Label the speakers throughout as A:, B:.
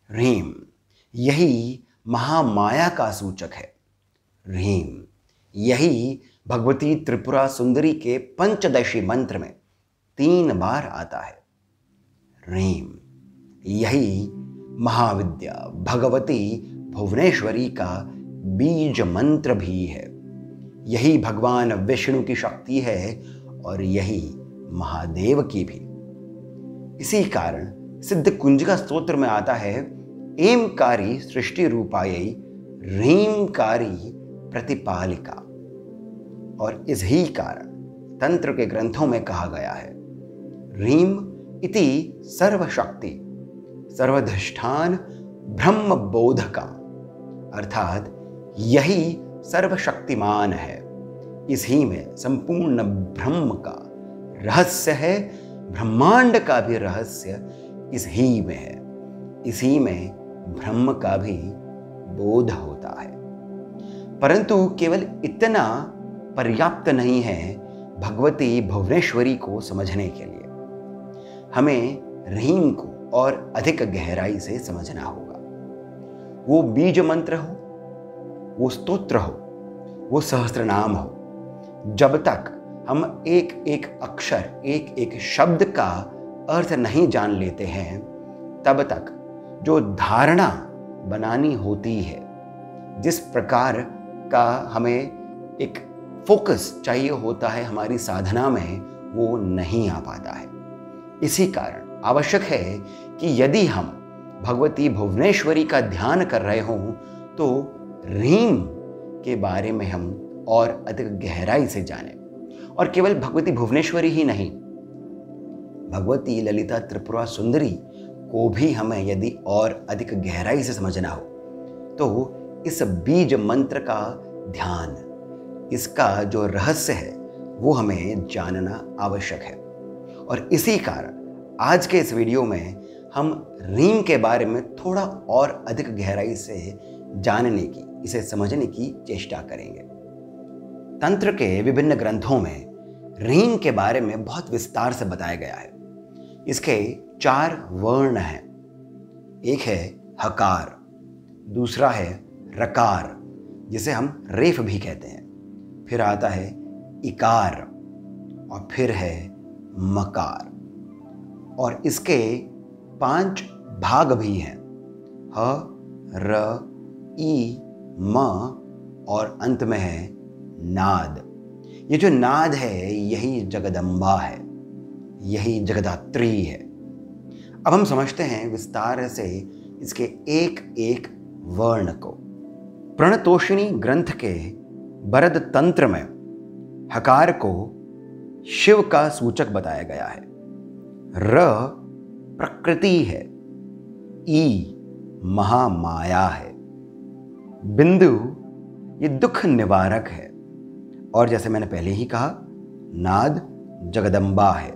A: ह्रीम, यही महामाया का सूचक है। ह्रीम, यही भगवती त्रिपुरा सुंदरी के पंचदशी मंत्र में 3 बार आता है। ह्रीम, यही महाविद्या भगवती भुवनेश्वरी का बीज मंत्र भी है। यही भगवान विष्णु की शक्ति है और यही महादेव की भी। इसी कारण सिद्ध कुंजिका स्तोत्र में आता है, एमकारी सृष्टि रूपायै ह्रीमकारी प्रतिपालिका। और इस ही कारण तंत्र के ग्रंथों में कहा गया है, ह्रीम इति सर्वशक्ति सर्वधिष्ठान ब्रह्म बोधका, अर्थात यही सर्वशक्तिमान है। इसी में संपूर्ण ब्रह्म का रहस्य है, ब्रह्मांड का भी रहस्य इस ही में है। इसी में ब्रह्म का भी बोध होता है। परंतु केवल इतना पर्याप्त नहीं है भगवती भुवनेश्वरी को समझने के लिए। हमें ह्रीम को और अधिक गहराई से समझना होगा। वो बीज मंत्र हो, वो स्तोत्र हो, वो सहस्त्रनाम हो, जब तक हम एक एक अक्षर, एक एक शब्द का अर्थ नहीं जान लेते हैं, तब तक जो धारणा बनानी होती है, जिस प्रकार का हमें एक फोकस चाहिए होता है हमारी साधना में, वो नहीं आ पाता है। इसी कारण आवश्यक है कि यदि हम भगवती भुवनेश्वरी का ध्यान कर रहे हों तो ह्रीम के बारे में हम और अधिक गहराई से जानें। और केवल भगवती भुवनेश्वरी ही नहीं, भगवती ललिता त्रिपुरा सुंदरी को भी हमें यदि और अधिक गहराई से समझना हो तो इस बीज मंत्र का ध्यान, इसका जो रहस्य है वो हमें जानना आवश्यक है। और इसी कारण आज के इस वीडियो में हम ह्रीम के बारे में थोड़ा और अधिक गहराई से जानने की, इसे समझने की चेष्टा करेंगे। तंत्र के विभिन्न ग्रंथों में ह्रीम के बारे में बहुत विस्तार से बताया गया है। इसके 4 वर्ण हैं। एक है हकार, दूसरा है रकार, जिसे हम रेफ भी कहते हैं, फिर आता है इकार और फिर है मकार। और इसके 5 भाग भी हैं, ह, र, ई, म और अंत में है नाद। ये जो नाद है यही जगदम्बा है, यही जगदात्री है। अब हम समझते हैं विस्तार से इसके एक एक वर्ण को। प्रणतोषिणी ग्रंथ के बरद तंत्र में हकार को शिव का सूचक बताया गया है। र प्रकृति है, ई महामाया है, बिंदु ये दुख निवारक है, और जैसे मैंने पहले ही कहा नाद जगदम्बा है।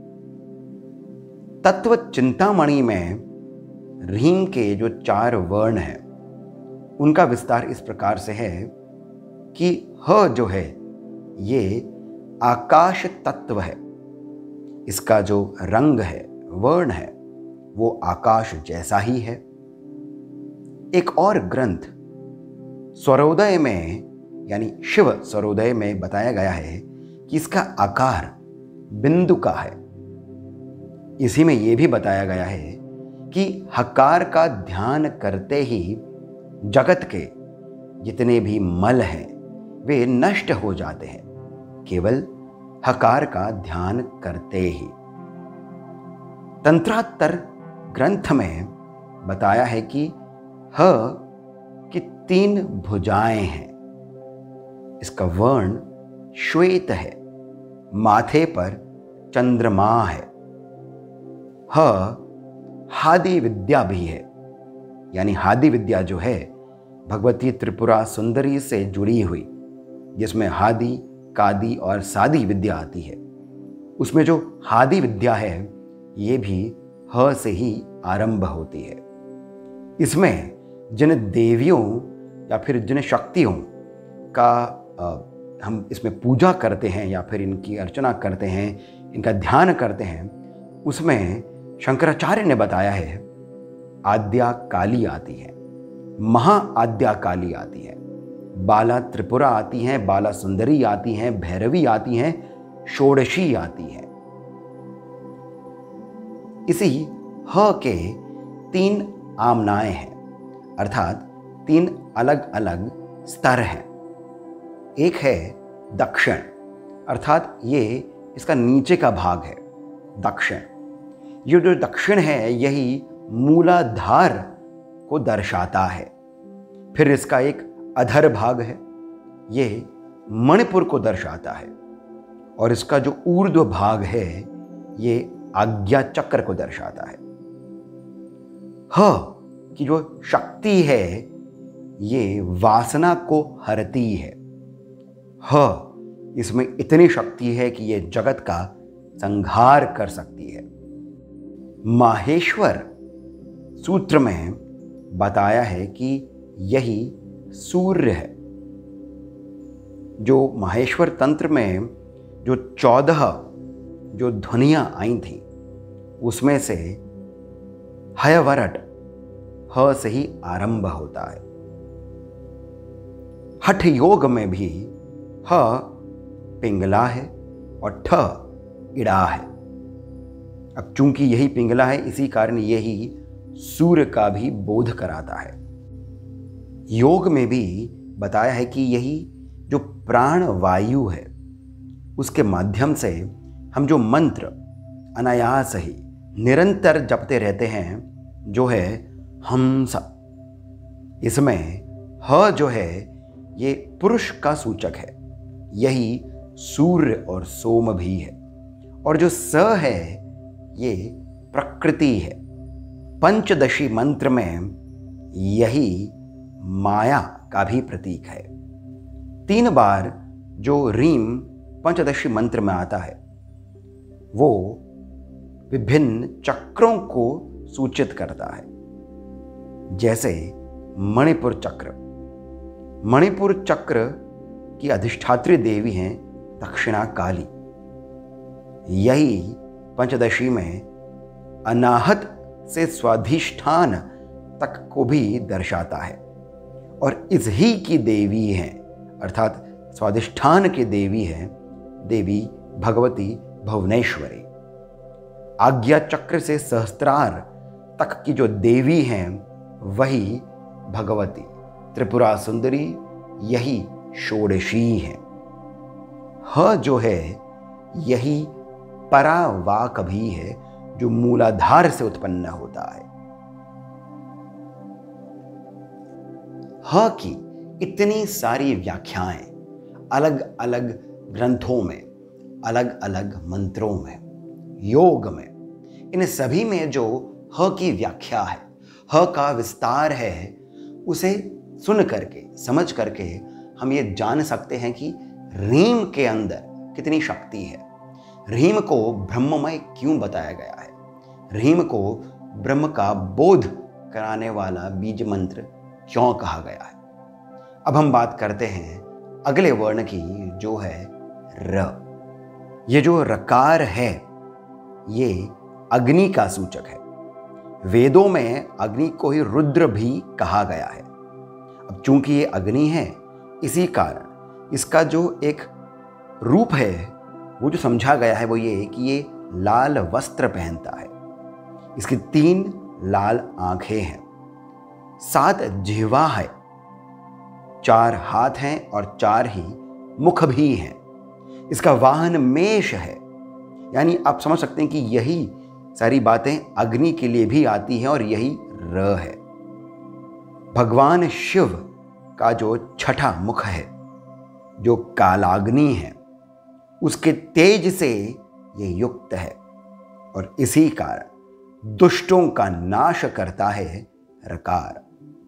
A: तत्व चिंतामणि में ह्रीम के जो 4 वर्ण हैं उनका विस्तार इस प्रकार से है कि ह जो है ये आकाश तत्व है, इसका जो रंग है, वर्ण है, वो आकाश जैसा ही है। एक और ग्रंथ स्वरोदय में, यानी शिव स्वरोदय में बताया गया है कि इसका आकार बिंदु का है। इसी में यह भी बताया गया है कि हकार का ध्यान करते ही जगत के जितने भी मल हैं वे नष्ट हो जाते हैं, केवल हकार का ध्यान करते ही। तंत्रातर ग्रंथ में बताया है कि ह की 3 भुजाएं हैं। इसका वर्ण श्वेत है, माथे पर चंद्रमा है। हादि विद्या भी है, यानी हादि विद्या जो है भगवती त्रिपुरा सुंदरी से जुड़ी हुई, जिसमें हादि, कादि और सादी विद्या आती है, उसमें जो हादि विद्या है ये भी ह से ही आरंभ होती है। इसमें जिन देवियों या फिर जिन शक्तियों का हम इसमें पूजा करते हैं या फिर इनकी अर्चना करते हैं, इनका ध्यान करते हैं, उसमें शंकराचार्य ने बताया है आद्या काली आती है, महा आद्या काली आती है, बाला त्रिपुरा आती हैं, बाला सुंदरी आती हैं, भैरवी आती हैं, षोडशी आती हैं। इसी ह के 3 आमनाएं हैं, अर्थात 3 अलग अलग स्तर हैं। एक है दक्षिण, अर्थात ये इसका नीचे का भाग है दक्षिण। ये जो दक्षिण है यही मूलाधार को दर्शाता है। फिर इसका एक अधर भाग है, ये मणिपुर को दर्शाता है। और इसका जो ऊर्ध्व भाग है ये आज्ञा चक्र को दर्शाता है। ह की जो शक्ति है ये वासना को हरती है। ह इसमें इतनी शक्ति है कि ये जगत का संहार कर सकती है। माहेश्वर सूत्र में बताया है कि यही सूर्य है। जो माहेश्वर तंत्र में जो 14 जो ध्वनियां आई थी उसमें से हयवरट ह से ही आरंभ होता है। हठ योग में भी ह पिंगला है और ठ इड़ा है। अब चूंकि यही पिंगला है इसी कारण यही सूर्य का भी बोध कराता है। योग में भी बताया है कि यही जो प्राण वायु है उसके माध्यम से हम जो मंत्र अनायास ही निरंतर जपते रहते हैं जो है हंस। इसमें ह जो है ये पुरुष का सूचक है, यही सूर्य और सोम भी है। और जो स है ये प्रकृति है। पंचदशी मंत्र में यही माया का भी प्रतीक है। 3 बार जो रीम पंचदशी मंत्र में आता है वो विभिन्न चक्रों को सूचित करता है। जैसे मणिपुर चक्र, मणिपुर चक्र की अधिष्ठात्री देवी हैं दक्षिणा काली। यही पंचदशी में अनाहत से स्वाधिष्ठान तक को भी दर्शाता है और इस ही की देवी हैं, अर्थात स्वाधिष्ठान की देवी है देवी भगवती भुवनेश्वरी। आज्ञा चक्र से सहस्त्रार तक की जो देवी हैं वही भगवती त्रिपुरा सुंदरी, यही षोडशी है। ह जो है यही परावाक भी है जो मूलाधार से उत्पन्न होता है। ह की इतनी सारी व्याख्याएं अलग अलग ग्रंथों में, अलग अलग मंत्रों में, योग में, इन सभी में जो ह की व्याख्या है, ह का विस्तार है, उसे सुन करके समझ करके हम ये जान सकते हैं कि रीम के अंदर कितनी शक्ति है। रीम को ब्रह्ममय क्यों बताया गया है, रीम को ब्रह्म का बोध कराने वाला बीज मंत्र क्यों कहा गया है। अब हम बात करते हैं अगले वर्ण की जो है र। ये जो रकार है ये अग्नि का सूचक है। वेदों में अग्नि को ही रुद्र भी कहा गया है। अब चूंकि ये अग्नि है इसी कारण इसका जो एक रूप है वो जो समझा गया है वो ये कि ये लाल वस्त्र पहनता है। इसकी 3 लाल आंखें हैं, 7 जिह्वा है, 4 हाथ हैं और 4 ही मुख भी हैं। इसका वाहन मेष है, यानी आप समझ सकते हैं कि यही सारी बातें अग्नि के लिए भी आती हैं और यही र है। भगवान शिव का जो छठा मुख है जो कालाग्नि है उसके तेज से ये युक्त है और इसी कारण दुष्टों का नाश करता है रकार।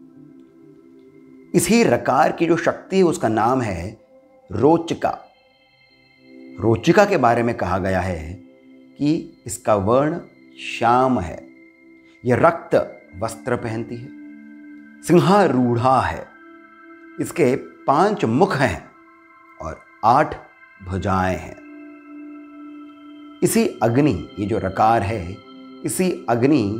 A: इसी रकार की जो शक्ति है उसका नाम है रोचिका। रोचिका के बारे में कहा गया है कि इसका वर्ण श्याम है, यह रक्त वस्त्र पहनती है, सिंहारूढ़ा है, इसके 5 मुख हैं और 8 भुजाएं हैं। इसी अग्नि, ये जो रकार है, इसी अग्नि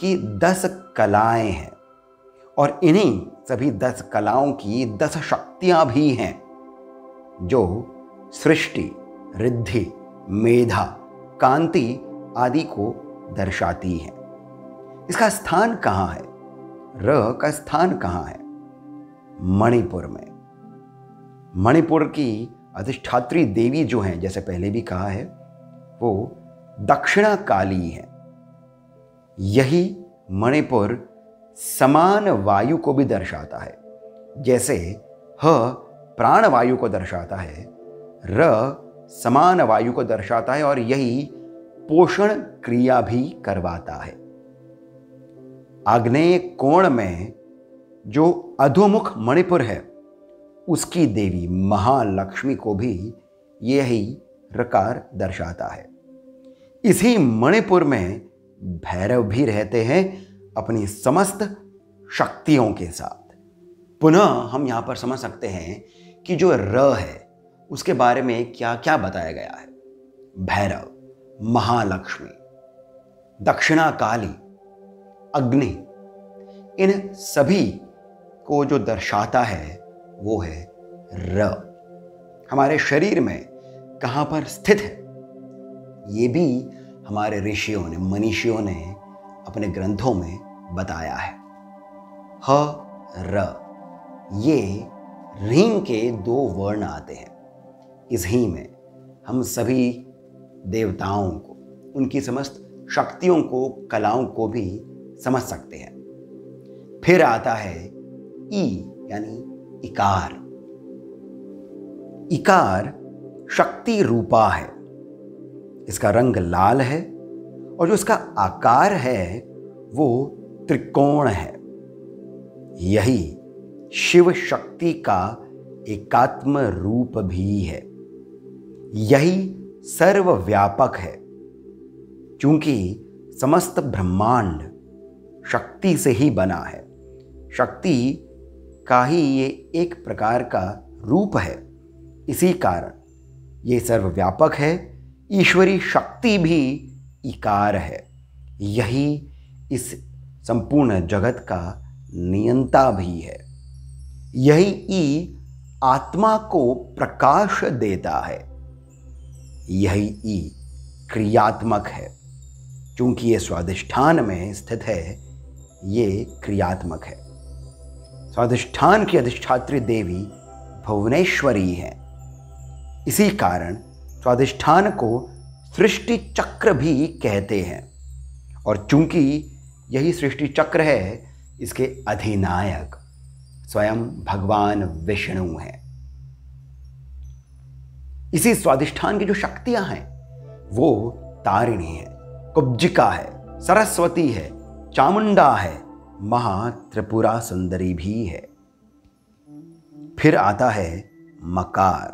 A: कि 10 कलाएं हैं और इन्हीं सभी 10 कलाओं की 10 शक्तियां भी हैं जो सृष्टि, रिद्धि, मेधा, कांति आदि को दर्शाती हैं। इसका स्थान कहाँ है? र का स्थान कहाँ है? मणिपुर में। मणिपुर की अधिष्ठात्री देवी जो हैं, जैसे पहले भी कहा है, वो दक्षिणा काली है। यही मणिपुर समान वायु को भी दर्शाता है। जैसे ह प्राण वायु को दर्शाता है, र समान वायु को दर्शाता है और यही पोषण क्रिया भी करवाता है। आग्नेय कोण में जो अधोमुख मणिपुर है, उसकी देवी महालक्ष्मी को भी यही रकार दर्शाता है। इसी मणिपुर में भैरव भी रहते हैं अपनी समस्त शक्तियों के साथ। पुनः हम यहां पर समझ सकते हैं कि जो र है उसके बारे में क्या क्या बताया गया है। भैरव, महालक्ष्मी, दक्षिणा काली, अग्नि, इन सभी को जो दर्शाता है वो है र। हमारे शरीर में कहाँ पर स्थित है ये भी हमारे ऋषियों ने, मनीषियों ने अपने ग्रंथों में बताया है। ह र, ये ह्रीं के 2 वर्ण आते हैं। इस ही में हम सभी देवताओं को, उनकी समस्त शक्तियों को, कलाओं को भी समझ सकते हैं। फिर आता है ई यानी इकार। इकार शक्ति रूपा है। इसका रंग लाल है और जो इसका आकार है वो त्रिकोण है। यही शिव शक्ति का एकात्म रूप भी है। यही सर्वव्यापक है। क्योंकि समस्त ब्रह्मांड शक्ति से ही बना है। शक्ति का ही ये एक प्रकार का रूप है। इसी कारण ये सर्वव्यापक है। ईश्वरी शक्ति भी इकार है। यही इस संपूर्ण जगत का नियंता भी है। यही ई आत्मा को प्रकाश देता है। यही ई क्रियात्मक है। क्योंकि ये स्वाधिष्ठान में स्थित है, ये क्रियात्मक है। स्वाधिष्ठान की अधिष्ठात्री देवी भुवनेश्वरी है। इसी कारण स्वाधिष्ठान को सृष्टि चक्र भी कहते हैं। और चूंकि यही सृष्टि चक्र है, इसके अधिनायक स्वयं भगवान विष्णु हैं। इसी स्वाधिष्ठान की जो शक्तियां हैं वो तारिणी है, कुब्जिका है, सरस्वती है, चामुंडा है, महात्रिपुरा सुंदरी भी है। फिर आता है मकार।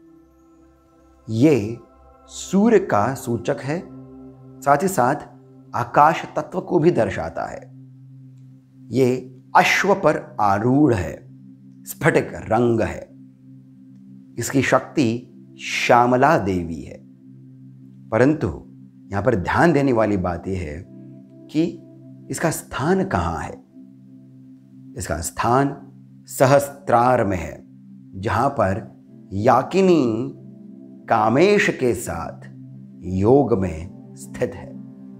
A: ये सूर्य का सूचक है, साथ ही साथ आकाश तत्व को भी दर्शाता है। ये अश्व पर आरूढ़ है, स्फटिक रंग है। इसकी शक्ति श्यामला देवी है। परंतु यहां पर ध्यान देने वाली बात यह है कि इसका स्थान कहाँ है। इसका स्थान सहस्त्रार में है, जहां पर याकिनी कामेश के साथ योग में स्थित है।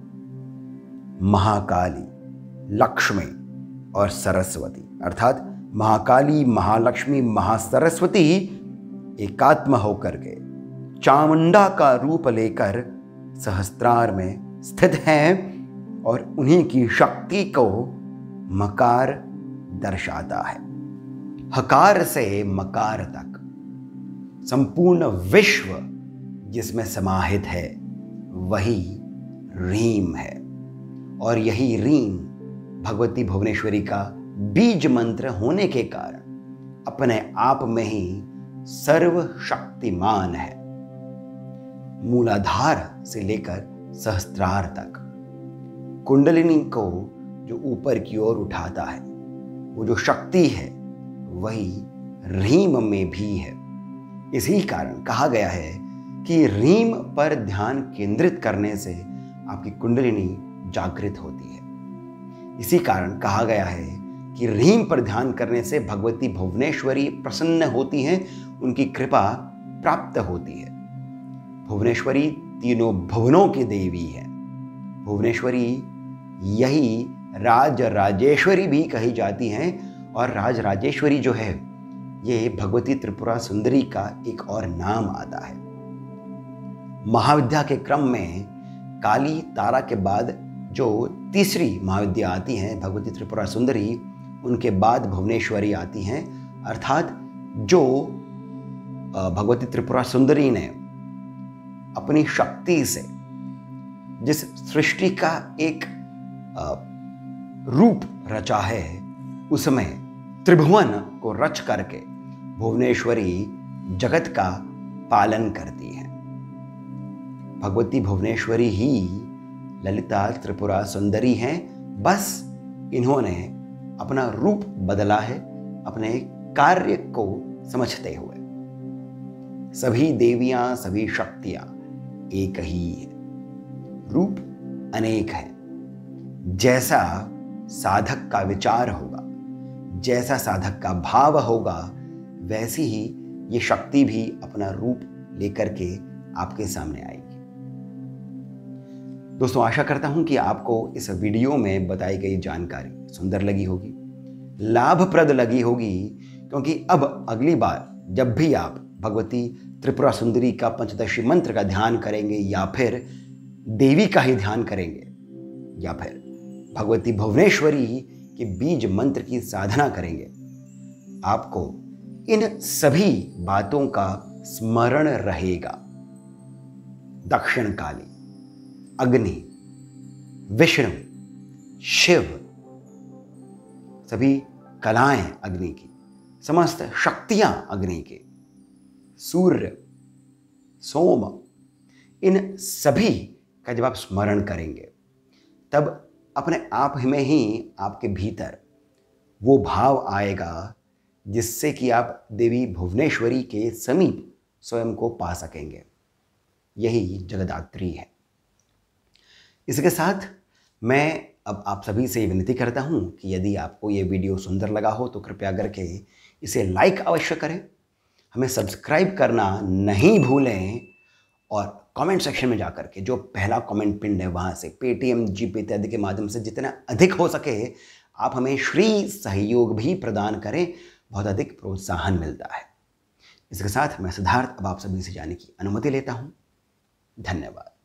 A: महाकाली, लक्ष्मी और सरस्वती, अर्थात महाकाली, महालक्ष्मी, महासरस्वती एकात्म होकर के चामुंडा का रूप लेकर सहस्त्रार में स्थित हैं और उन्हीं की शक्ति को मकार दर्शाता है। हकार से मकार तक संपूर्ण विश्व जिसमें समाहित है वही ह्रीं है। और यही ह्रीं भगवती भुवनेश्वरी का बीज मंत्र होने के कारण अपने आप में ही सर्वशक्तिमान है। मूलाधार से लेकर सहस्त्रार तक कुंडलिनी को जो ऊपर की ओर उठाता है, वो जो शक्ति है वही ह्रीं में भी है। इसी कारण कहा गया है कि ह्रीं पर ध्यान केंद्रित करने से आपकी कुंडलिनी जागृत होती है। इसी कारण कहा गया है कि ह्रीम पर ध्यान करने से भगवती भुवनेश्वरी प्रसन्न होती हैं, उनकी कृपा प्राप्त होती है। भुवनेश्वरी तीनों भुवनों की देवी है। भुवनेश्वरी यही राज राजेश्वरी भी कही जाती हैं, और राज राजेश्वरी जो है ये भगवती त्रिपुरा सुंदरी का एक और नाम आता है। महाविद्या के क्रम में काली तारा के बाद जो तीसरी महाविद्या आती हैं भगवती त्रिपुरा सुंदरी, उनके बाद भुवनेश्वरी आती हैं। अर्थात जो भगवती त्रिपुरा सुंदरी ने अपनी शक्ति से जिस सृष्टि का एक रूप रचा है, उसमें त्रिभुवन को रच करके भुवनेश्वरी जगत का पालन करती है। भगवती भुवनेश्वरी ही ललिता त्रिपुरा सुंदरी हैं, बस इन्होंने अपना रूप बदला है अपने कार्य को समझते हुए। सभी देवियां, सभी शक्तियां एक ही है, रूप अनेक है। जैसा साधक का विचार होगा, जैसा साधक का भाव होगा, वैसी ही ये शक्ति भी अपना रूप लेकर के आपके सामने आएगी। दोस्तों, आशा करता हूं कि आपको इस वीडियो में बताई गई जानकारी सुंदर लगी होगी, लाभप्रद लगी होगी, क्योंकि अब अगली बार जब भी आप भगवती त्रिपुरा सुंदरी का पंचदशी मंत्र का ध्यान करेंगे, या फिर देवी का ही ध्यान करेंगे, या फिर भगवती भुवनेश्वरी के बीज मंत्र की साधना करेंगे, आपको इन सभी बातों का स्मरण रहेगा। दक्षिण काली, अग्नि, विष्णु, शिव, सभी कलाएं अग्नि की, समस्त शक्तियां अग्नि की, सूर्य, सोम, इन सभी का जब आप स्मरण करेंगे, तब अपने आप में ही आपके भीतर वो भाव आएगा जिससे कि आप देवी भुवनेश्वरी के समीप स्वयं को पा सकेंगे। यही जगदात्री है। इसके साथ मैं अब आप सभी से विनती करता हूं कि यदि आपको ये वीडियो सुंदर लगा हो तो कृपया करके इसे लाइक अवश्य करें, हमें सब्सक्राइब करना नहीं भूलें, और कमेंट सेक्शन में जाकर के जो पहला कमेंट पिन है वहाँ से पेटीएम, जीपे इत्यादि के माध्यम से जितना अधिक हो सके आप हमें श्री सहयोग भी प्रदान करें, बहुत अधिक प्रोत्साहन मिलता है। इसके साथ मैं सिद्धार्थ अब आप सभी से जाने की अनुमति लेता हूँ। धन्यवाद।